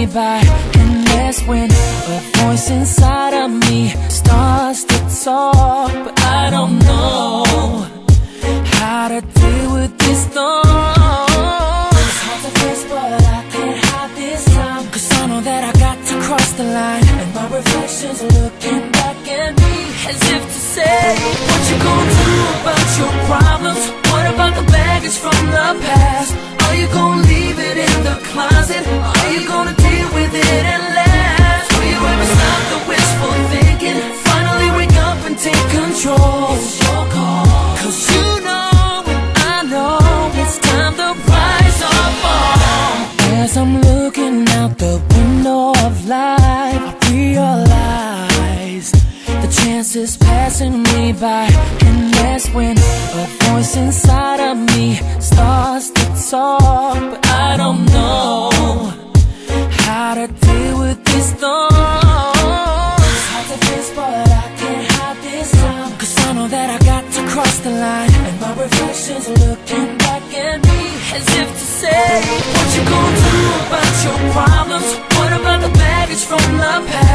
by. And that's when a voice inside of me starts to talk. But I don't know how to deal with this thought. It's hard to face, but I can't hide this time. Cause I know that I got to cross the line, and my reflection's looking back at me as if to say, what you gonna do about your problems? What about the baggage from the past? Are you gonna leave it in the closet? Are you gonna deal with it and laugh? Will you ever stop the wishful thinking? Finally wake up and take control. It's your call. Cause you know and I know it's time to rise or fall. As I'm looking out the window of life, I realize the chance is passing me by. And that's when a voice inside of me starts to talk. But I don't know how to deal with these thoughts. It's hard to face, but I can't hide this time. Cause I know that I got to cross the line, and my reflection's looking back at me as if to say, what you gonna do about your problems? What about the baggage from the past?